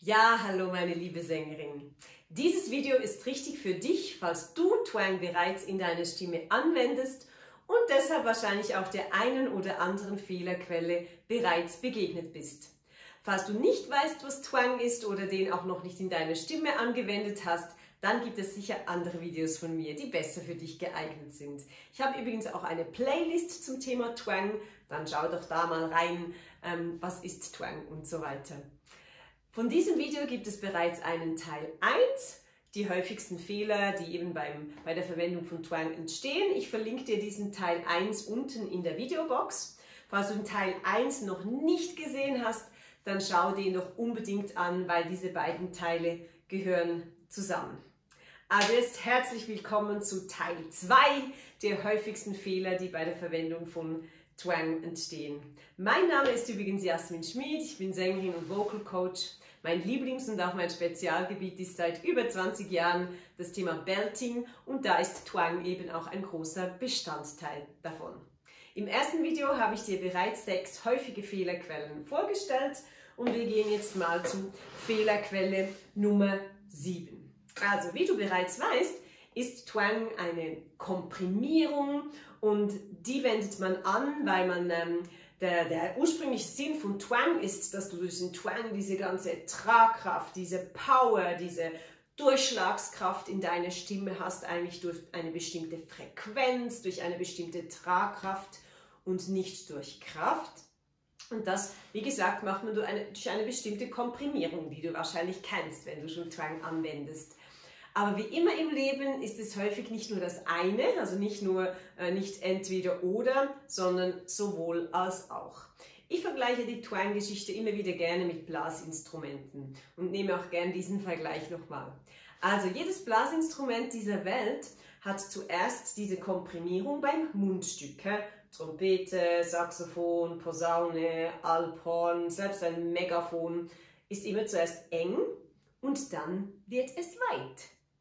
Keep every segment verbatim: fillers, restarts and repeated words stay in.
Ja, hallo meine liebe Sängerin. Dieses Video ist richtig für dich, falls du Twang bereits in deiner Stimme anwendest und deshalb wahrscheinlich auch der einen oder anderen Fehlerquelle bereits begegnet bist. Falls du nicht weißt, was Twang ist oder den auch noch nicht in deiner Stimme angewendet hast, dann gibt es sicher andere Videos von mir, die besser für dich geeignet sind. Ich habe übrigens auch eine Playlist zum Thema Twang, dann schau doch da mal rein, ähm, was ist Twang und so weiter. Von diesem Video gibt es bereits einen Teil eins, die häufigsten Fehler, die eben beim, bei der Verwendung von Twang entstehen. Ich verlinke dir diesen Teil eins unten in der Videobox. Falls du den Teil eins noch nicht gesehen hast, dann schau den doch unbedingt an, weil diese beiden Teile gehören zusammen. Also jetzt herzlich willkommen zu Teil zwei der häufigsten Fehler, die bei der Verwendung von Twang entstehen. Mein Name ist übrigens Jasmin Schmid, ich bin Sängerin und Vocal Coach. Mein Lieblings- und auch mein Spezialgebiet ist seit über zwanzig Jahren das Thema Belting und da ist Twang eben auch ein großer Bestandteil davon. Im ersten Video habe ich dir bereits sechs häufige Fehlerquellen vorgestellt und wir gehen jetzt mal zu Fehlerquelle Nummer sieben. Also wie du bereits weißt, ist Twang eine Komprimierung und die wendet man an, weil man ähm, der, der ursprüngliche Sinn von Twang ist, dass du durch den Twang diese ganze Tragkraft, diese Power, diese Durchschlagskraft in deiner Stimme hast, eigentlich durch eine bestimmte Frequenz, durch eine bestimmte Tragkraft und nicht durch Kraft. Und das, wie gesagt, macht man durch eine, durch eine bestimmte Komprimierung, die du wahrscheinlich kennst, wenn du schon Twang anwendest. Aber wie immer im Leben ist es häufig nicht nur das eine, also nicht nur äh, nicht entweder oder, sondern sowohl als auch. Ich vergleiche die Twang-Geschichte immer wieder gerne mit Blasinstrumenten und nehme auch gerne diesen Vergleich nochmal. Also jedes Blasinstrument dieser Welt hat zuerst diese Komprimierung beim Mundstück. He? Trompete, Saxophon, Posaune, Alphorn, selbst ein Megafon ist immer zuerst eng und dann wird es weit.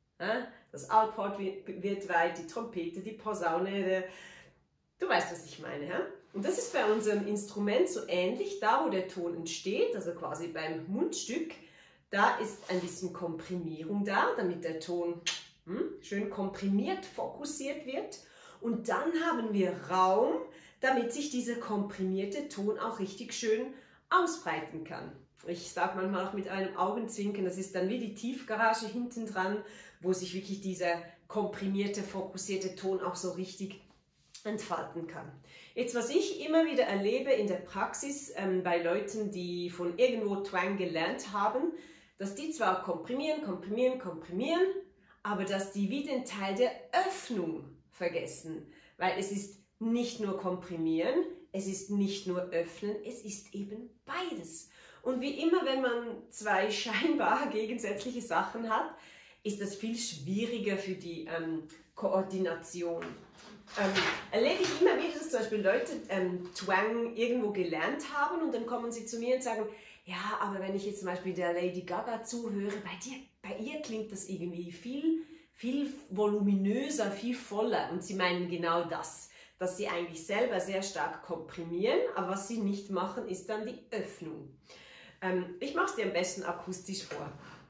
Das Alphorn wird weit, die Trompete, die Posaune, der, du weißt, was ich meine. Ja? Und das ist bei unserem Instrument so ähnlich, da wo der Ton entsteht, also quasi beim Mundstück, da ist ein bisschen Komprimierung da, damit der Ton hm, schön komprimiert, fokussiert wird. Und dann haben wir Raum, damit sich dieser komprimierte Ton auch richtig schön ausbreiten kann. Ich sage manchmal auch mit einem Augenzwinkern, das ist dann wie die Tiefgarage hinten dran, wo sich wirklich dieser komprimierte, fokussierte Ton auch so richtig entfalten kann. Jetzt, was ich immer wieder erlebe in der Praxis ähm, bei Leuten, die von irgendwo Twang gelernt haben, dass die zwar komprimieren, komprimieren, komprimieren, aber dass die wie den Teil der Öffnung vergessen, weil es ist nicht nur komprimieren, es ist nicht nur öffnen, es ist eben beides. Und wie immer, wenn man zwei scheinbar gegensätzliche Sachen hat, ist das viel schwieriger für die ähm, Koordination. Ähm, erlebe ich immer wieder, dass zum Beispiel Leute ähm, Twang irgendwo gelernt haben und dann kommen sie zu mir und sagen, ja, aber wenn ich jetzt zum Beispiel der Lady Gaga zuhöre, bei, dir, bei ihr klingt das irgendwie viel, viel voluminöser, viel voller. Und sie meinen genau das, dass sie eigentlich selber sehr stark komprimieren, aber was sie nicht machen, ist dann die Öffnung. Ähm, ich mache es dir am besten akustisch vor.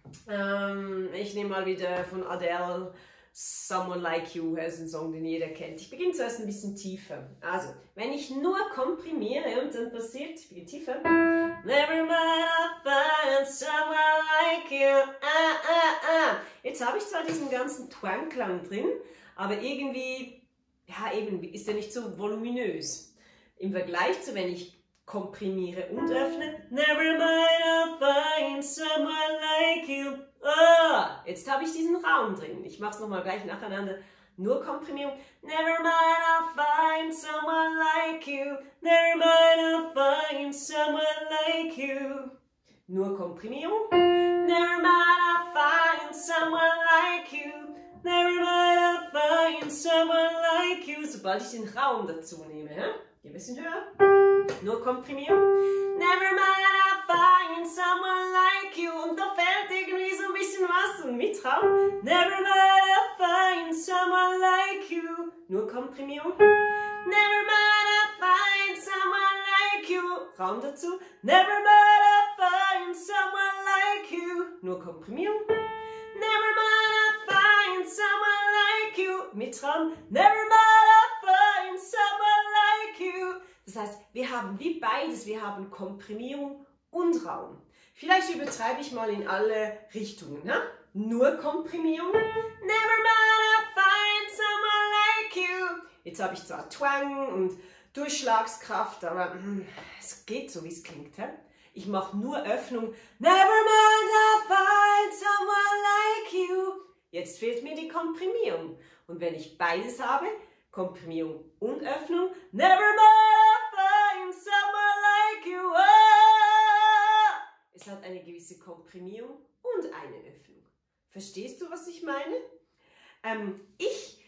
Ähm, ich nehme mal wieder von Adele Someone Like You, das ist ein Song, den jeder kennt. Ich beginne zuerst ein bisschen tiefer. Also, wenn ich nur komprimiere und dann passiert, ich beginne tiefer. Never mind, I'll find someone like you. Ah, ah, ah. Jetzt habe ich zwar diesen ganzen Twang-Klang drin, aber irgendwie, ja eben, ist er nicht so voluminös. Im Vergleich zu, wenn ich komprimiere und öffne. Never mind, I'll find someone like you. Oh, jetzt habe ich diesen Raum drin. Ich mache es nochmal gleich nacheinander. Nur Komprimierung. Never mind, I'll find someone like you. Never mind, I'll find someone like you. Nur Komprimierung. Never mind, I'll find someone like you. Never mind, I'll find someone like you. Sobald ich den Raum dazu nehme. Ja? Ein bisschen höher. Nur Komprimierung. Never mind, I'll find someone like you. Und da fällt irgendwie so ein bisschen was. Und mit Raum. Never mind, I'll find someone like you. Nur Komprimierung. Never mind, I'll find someone like you. Raum dazu. Never mind, I'll find someone like you. nur Komprimierung. Never mind, I find someone like you. Mit Raum. Never mind, I find someone like you. Das heißt, wir haben wie beides. Wir haben Komprimierung und Raum. Vielleicht übertreibe ich mal in alle Richtungen. Ne? Nur Komprimierung. Never mind, I find someone like you. Jetzt habe ich zwar Twang und Durchschlagskraft, aber mm, es geht so, wie es klingt. He? Ich mache nur Öffnung. Never mind, I find someone like you. Jetzt fehlt mir die Komprimierung. Und wenn ich beides habe, Komprimierung und Öffnung, never mind, I find someone like you. Oh! Es hat eine gewisse Komprimierung und eine Öffnung. Verstehst du, was ich meine? Ähm, ich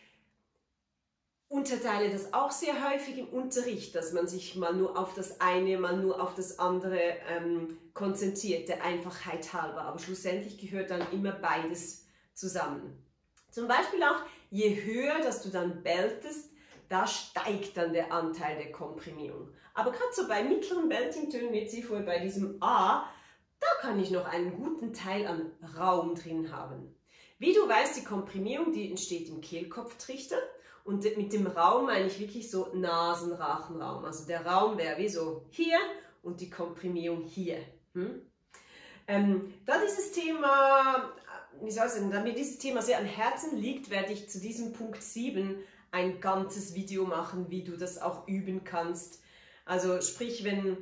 unterteile das auch sehr häufig im Unterricht, dass man sich mal nur auf das eine, mal nur auf das andere ähm, konzentriert, der Einfachheit halber. Aber schlussendlich gehört dann immer beides zusammen. Zum Beispiel auch, je höher, dass du dann beltest, da steigt dann der Anteil der Komprimierung. Aber gerade so bei mittleren Belting-Tönen, wie jetzt hier vorher bei diesem A, da kann ich noch einen guten Teil an Raum drin haben. Wie du weißt, die Komprimierung, die entsteht im Kehlkopftrichter. Und mit dem Raum meine ich wirklich so Nasenrachenraum. Also der Raum wäre wie so hier und die Komprimierung hier. Hm? Ähm, da dieses Thema, wie soll ich sagen, da mir dieses Thema sehr am Herzen liegt, werde ich zu diesem Punkt sieben ein ganzes Video machen, wie du das auch üben kannst. Also sprich, wenn,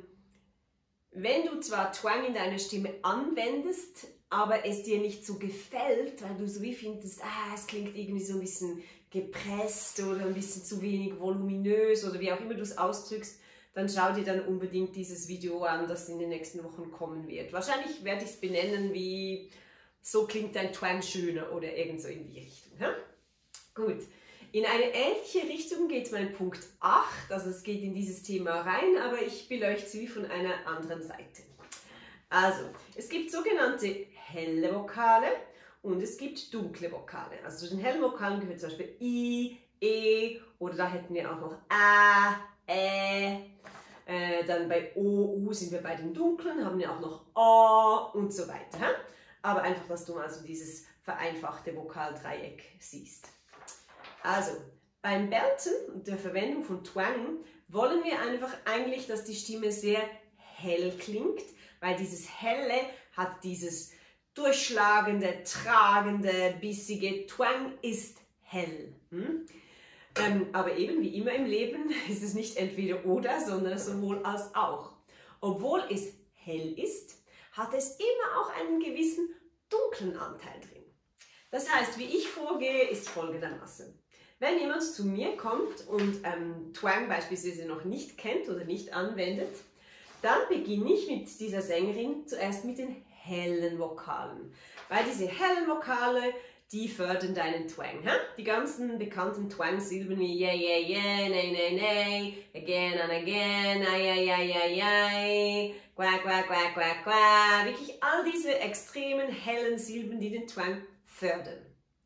wenn du zwar Twang in deiner Stimme anwendest, aber es dir nicht so gefällt, weil du so wie findest, ah, es klingt irgendwie so ein bisschen gepresst oder ein bisschen zu wenig voluminös oder wie auch immer du es ausdrückst, dann schau dir dann unbedingt dieses Video an, das in den nächsten Wochen kommen wird. Wahrscheinlich werde ich es benennen wie so klingt dein Twang schöner oder irgend so in die Richtung. Ja? Gut, in eine ähnliche Richtung geht mein Punkt acht, also es geht in dieses Thema rein, aber ich beleuchte sie von einer anderen Seite. Also, es gibt sogenannte helle Vokale und es gibt dunkle Vokale. Also zu den hellen Vokalen gehört zum Beispiel I, E oder da hätten wir auch noch A, Ä. Äh, dann bei O, U sind wir bei den dunklen, haben wir auch noch A und so weiter. He? Aber einfach, dass du mal so dieses vereinfachte Vokaldreieck siehst. Also, beim Belten und der Verwendung von Twang wollen wir einfach eigentlich, dass die Stimme sehr hell klingt, weil dieses Helle hat dieses durchschlagende, tragende, bissige. Twang ist hell. Hm? Ähm, aber eben wie immer im Leben ist es nicht entweder oder, sondern sowohl als auch. Obwohl es hell ist, hat es immer auch einen gewissen dunklen Anteil drin. Das heißt, wie ich vorgehe, ist folgendermaßen. Wenn jemand zu mir kommt und ähm, Twang beispielsweise noch nicht kennt oder nicht anwendet, dann beginne ich mit dieser Sängerin zuerst mit den hellen Vokalen. Weil diese hellen Vokale, die fördern deinen Twang. He? Die ganzen bekannten Twang-Silben wie yeah, yeah, yeah, nay, nay, nay, again and again, ay, ay, ay, ay, ay, quack, quack, quack, quack, quack. Wirklich all diese extremen hellen Silben, die den Twang fördern.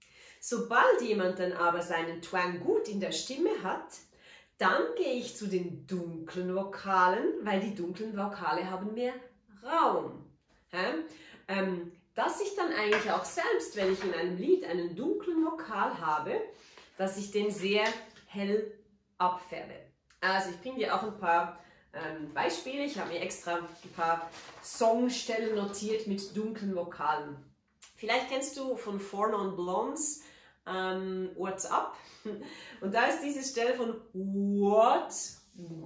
Sobald jemand dann aber seinen Twang gut in der Stimme hat, dann gehe ich zu den dunklen Vokalen, weil die dunklen Vokale haben mehr Raum. Ja? Ähm, dass ich dann eigentlich auch selbst, wenn ich in einem Lied einen dunklen Vokal habe, dass ich den sehr hell abfärbe. Also ich bringe dir auch ein paar ähm, Beispiele. Ich habe mir extra ein paar Songstellen notiert mit dunklen Vokalen. Vielleicht kennst du von Four Non Blondes ähm, What's Up? Und da ist diese Stelle von What's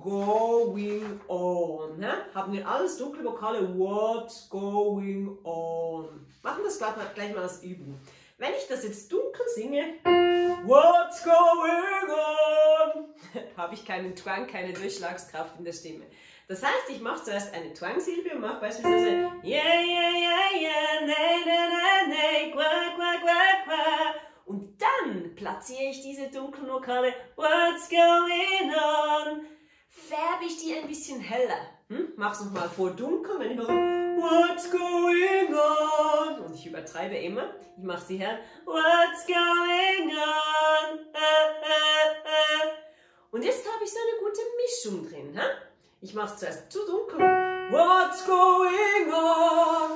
going on. He? Haben wir alles dunkle Vokale. What's going on. Machen das gleich mal, gleich mal als Übung. Wenn ich das jetzt dunkel singe, What's going on, habe ich keinen Twang, keine Durchschlagskraft in der Stimme. Das heißt, ich mache zuerst eine Twang-Silbe und mache beispielsweise Yeah, yeah, yeah, yeah, nee, nee, nee, nee, quack, quack, quack, quack. Und dann platziere ich diese dunklen Vokale, What's going on, färbe ich die ein bisschen heller. Hm? Mach's nochmal vor dunkel, wenn ich mache What's going on. Und ich übertreibe immer, ich mache sie hell, What's going on. Äh, äh, äh. Und jetzt habe ich so eine gute Mischung drin. Hä? Ich mache es zuerst zu dunkel, What's going on.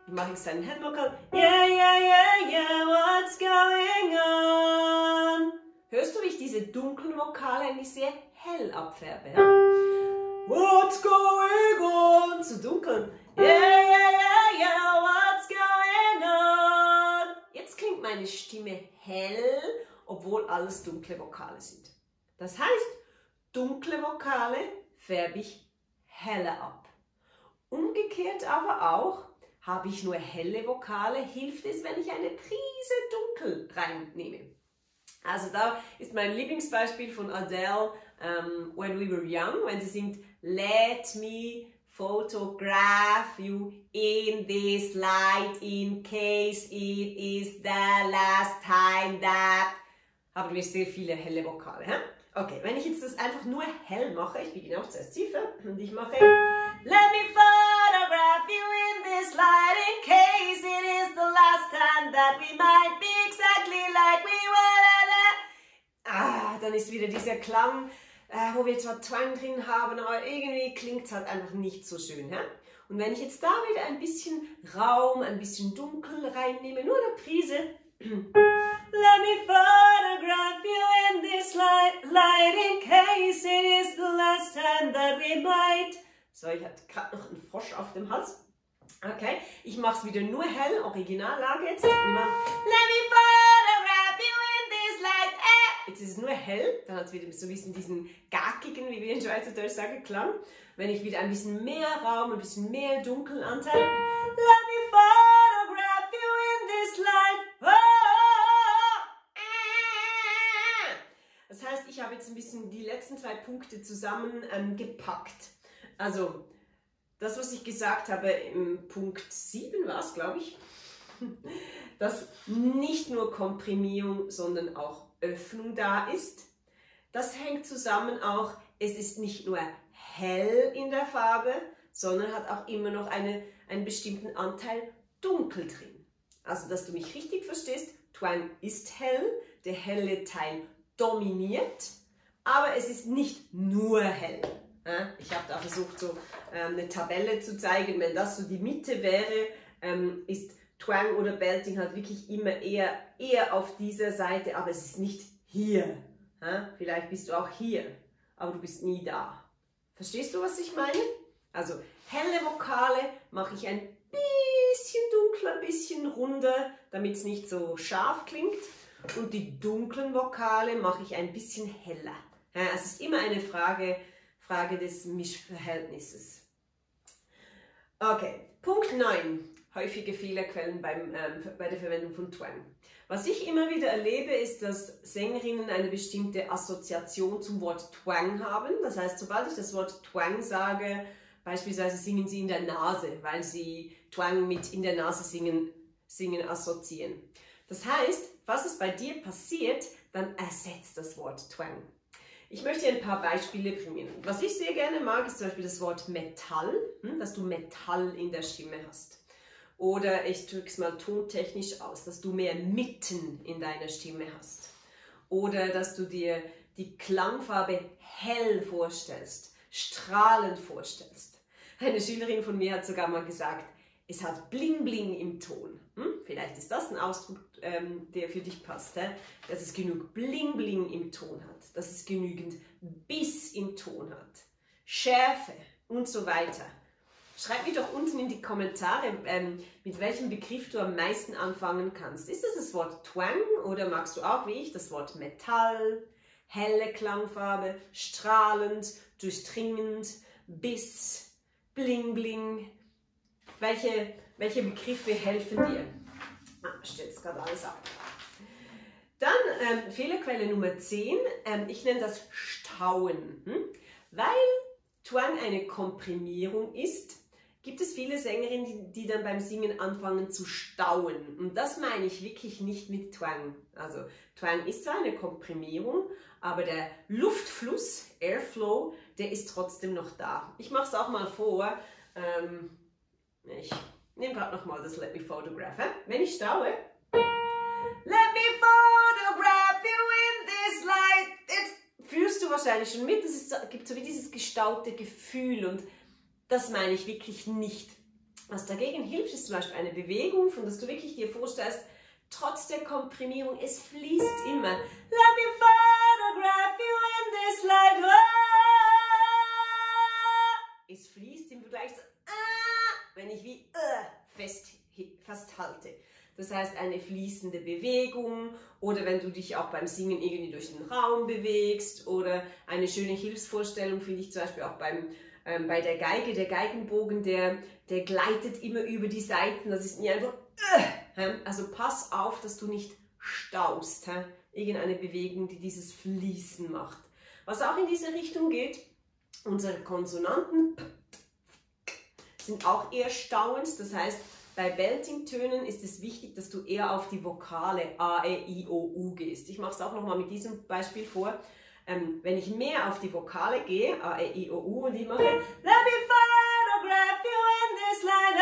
Wie mache ich seinen hellen Vokal? Yeah, yeah, yeah, yeah, what's going on? Hörst du, wie ich diese dunklen Vokale eigentlich sehr hell abfärbe? Ja? What's going on? Zu dunkel. Yeah, yeah, yeah, yeah, what's going on? Jetzt klingt meine Stimme hell, obwohl alles dunkle Vokale sind. Das heißt, dunkle Vokale färbe ich heller ab. Umgekehrt aber auch, habe ich nur helle Vokale, hilft es, wenn ich eine Prise dunkel reinnehme. Also da ist mein Lieblingsbeispiel von Adele, um, When We Were Young, wenn sie singt Let me photograph you in this light in case it is the last time that... Haben wir sehr viele helle Vokale. Hä? Okay, wenn ich jetzt das einfach nur hell mache, ich beginne auch zuerst tiefer und ich mache Let me photograph you in this light in case it is the last time that we might be exactly like we were. Ah, dann ist wieder dieser Klang, äh, wo wir zwar Twang drin haben, aber irgendwie klingt es halt einfach nicht so schön. Hä? Und wenn ich jetzt da wieder ein bisschen Raum, ein bisschen Dunkel reinnehme, nur eine Prise. Let me photograph you in this light, light in case it is the last time that we might. So, ich hatte gerade noch einen Frosch auf dem Hals. Okay, ich mache es wieder nur hell, Originallage jetzt. Let me photograph you in this light. Eh. Jetzt ist es nur hell, dann hat es wieder so ein bisschen diesen gackigen, wie wir in Schweizerdeutsch sagen, Klang. Wenn ich wieder ein bisschen mehr Raum, ein bisschen mehr Dunkelanteil. Let me photograph you in this light. Oh. Das heißt, ich habe jetzt ein bisschen die letzten zwei Punkte zusammen ähm, gepackt. Also, das, was ich gesagt habe im Punkt sieben war es, glaube ich, dass nicht nur Komprimierung, sondern auch Öffnung da ist. Das hängt zusammen auch, es ist nicht nur hell in der Farbe, sondern hat auch immer noch eine, einen bestimmten Anteil dunkel drin. Also, dass du mich richtig verstehst, Twang ist hell, der helle Teil dominiert, aber es ist nicht nur hell. Ich habe da versucht, so eine Tabelle zu zeigen. Wenn das so die Mitte wäre, ist Twang oder Belting halt wirklich immer eher, eher auf dieser Seite, aber es ist nicht hier. Vielleicht bist du auch hier, aber du bist nie da. Verstehst du, was ich meine? Also helle Vokale mache ich ein bisschen dunkler, ein bisschen runder, damit es nicht so scharf klingt. Und die dunklen Vokale mache ich ein bisschen heller. Es ist immer eine Frage, Frage des Mischverhältnisses. Okay, Punkt neun. Häufige Fehlerquellen beim, ähm, bei der Verwendung von Twang. Was ich immer wieder erlebe, ist, dass Sängerinnen eine bestimmte Assoziation zum Wort Twang haben. Das heißt, sobald ich das Wort Twang sage, beispielsweise singen sie in der Nase, weil sie Twang mit in der Nase singen, singen assoziieren. Das heißt, was es bei dir passiert, dann ersetzt das Wort Twang. Ich möchte ein paar Beispiele bringen. Was ich sehr gerne mag, ist zum Beispiel das Wort Metall, dass du Metall in der Stimme hast. Oder ich drücke es mal tontechnisch aus, dass du mehr Mitten in deiner Stimme hast. Oder dass du dir die Klangfarbe hell vorstellst, strahlend vorstellst. Eine Schülerin von mir hat sogar mal gesagt, es hat Bling Bling im Ton. Hm? Vielleicht ist das ein Ausdruck, ähm, der für dich passt, hä? Dass es genug Bling Bling im Ton hat, dass es genügend Biss im Ton hat, Schärfe und so weiter. Schreib mir doch unten in die Kommentare, ähm, mit welchem Begriff du am meisten anfangen kannst. Ist das das Wort Twang oder magst du auch wie ich das Wort Metall, helle Klangfarbe, strahlend, durchdringend, Biss, Bling Bling? Welche, welche Begriffe helfen dir? Ah, ich stelle jetzt gerade alles ab. Dann ähm, Fehlerquelle Nummer zehn, ähm, ich nenne das Stauen. Hm? Weil Twang eine Komprimierung ist, gibt es viele Sängerinnen, die, die dann beim Singen anfangen zu stauen. Und das meine ich wirklich nicht mit Twang. Also Twang ist zwar eine Komprimierung, aber der Luftfluss, Airflow, der ist trotzdem noch da. Ich mache es auch mal vor. Ähm, Ich nehme gerade nochmal das Let Me Photograph. He? Wenn ich staue. Let me photograph you in this light. Jetzt fühlst du wahrscheinlich schon mit. Es gibt so wie dieses gestaute Gefühl und das meine ich wirklich nicht. Was dagegen hilft, ist zum Beispiel eine Bewegung, von der du wirklich dir vorstellst, trotz der Komprimierung, es fließt immer. Let me photograph you in this light. Es fließt im Vergleich zu, wenn ich wie fest, festhalte. Das heißt, eine fließende Bewegung oder wenn du dich auch beim Singen irgendwie durch den Raum bewegst oder eine schöne Hilfsvorstellung finde ich zum Beispiel auch beim, ähm, bei der Geige. Der Geigenbogen, der, der gleitet immer über die Seiten. Das ist nie einfach, äh, also pass auf, dass du nicht staust. Äh, irgendeine Bewegung, die dieses Fließen macht. Was auch in diese Richtung geht, unsere Konsonanten sind auch eher stauend. Das heißt, bei Belting-Tönen ist es wichtig, dass du eher auf die Vokale A, E, I, O, U gehst. Ich mache es auch nochmal mit diesem Beispiel vor. Ähm, wenn ich mehr auf die Vokale gehe, A, E, I, O, U, und ich mache Let me photograph you in this light,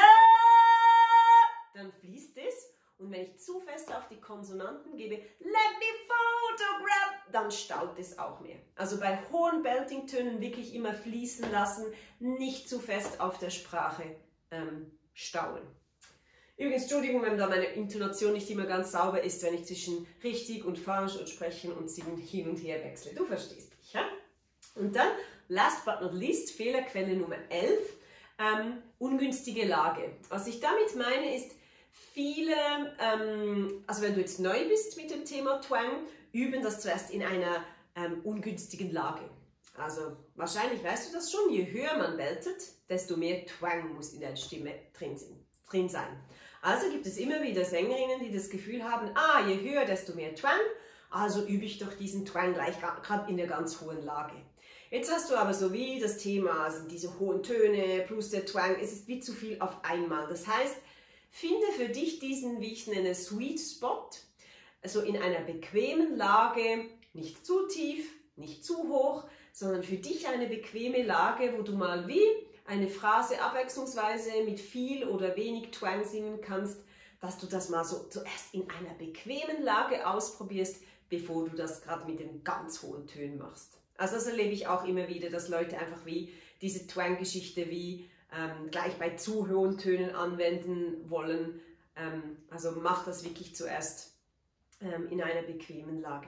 dann fließt es. Und wenn ich zu fest auf die Konsonanten gebe, Let me photograph, dann staut es auch mehr. Also bei hohen Belting-Tönen wirklich immer fließen lassen, nicht zu fest auf der Sprache ähm, stauen. Übrigens, Entschuldigung, wenn da meine Intonation nicht immer ganz sauber ist, wenn ich zwischen richtig und falsch und sprechen und singen hin und her wechsle. Du verstehst mich, ja? Und dann, last but not least, Fehlerquelle Nummer elf, ähm, ungünstige Lage. Was ich damit meine ist, viele, ähm, also wenn du jetzt neu bist mit dem Thema Twang, üben das zuerst in einer ähm, ungünstigen Lage. Also wahrscheinlich weißt du das schon, je höher man beltet, desto mehr Twang muss in der Stimme drin, drin sein. Also gibt es immer wieder Sängerinnen, die das Gefühl haben, ah, je höher, desto mehr Twang, also übe ich doch diesen Twang gleich gerade in der ganz hohen Lage. Jetzt hast du aber so wie das Thema, also diese hohen Töne plus der Twang, es ist wie zu viel auf einmal. Das heißt, finde für dich diesen, wie ich es nenne, Sweet Spot, also in einer bequemen Lage, nicht zu tief, nicht zu hoch, sondern für dich eine bequeme Lage, wo du mal wie eine Phrase abwechslungsweise mit viel oder wenig Twang singen kannst, dass du das mal so zuerst in einer bequemen Lage ausprobierst, bevor du das gerade mit den ganz hohen Tönen machst. Also das erlebe ich auch immer wieder, dass Leute einfach wie diese Twang-Geschichte wie ähm, gleich bei zu hohen Tönen anwenden wollen. Ähm, also mach das wirklich zuerst ähm, in einer bequemen Lage.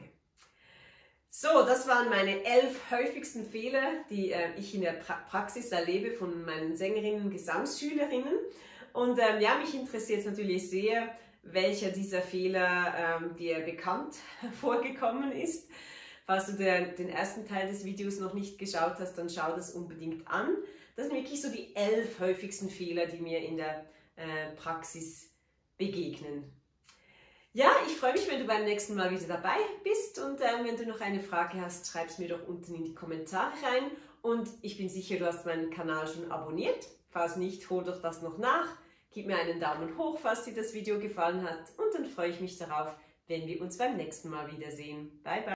So, das waren meine elf häufigsten Fehler, die äh, ich in der pra Praxis erlebe von meinen Sängerinnen und Gesangsschülerinnen. Und ähm, ja, mich interessiert es natürlich sehr, welcher dieser Fehler ähm, dir bekannt vorgekommen ist. Falls du der, den ersten Teil des Videos noch nicht geschaut hast, dann schau das unbedingt an. Das sind wirklich so die elf häufigsten Fehler, die mir in der äh, Praxis begegnen. Ja, ich freue mich, wenn du beim nächsten Mal wieder dabei bist und äh, wenn du noch eine Frage hast, schreib es mir doch unten in die Kommentare rein und ich bin sicher, du hast meinen Kanal schon abonniert. Falls nicht, hol doch das noch nach, gib mir einen Daumen hoch, falls dir das Video gefallen hat und dann freue ich mich darauf, wenn wir uns beim nächsten Mal wiedersehen. Bye, bye!